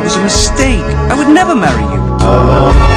was a mistake. I would never marry you.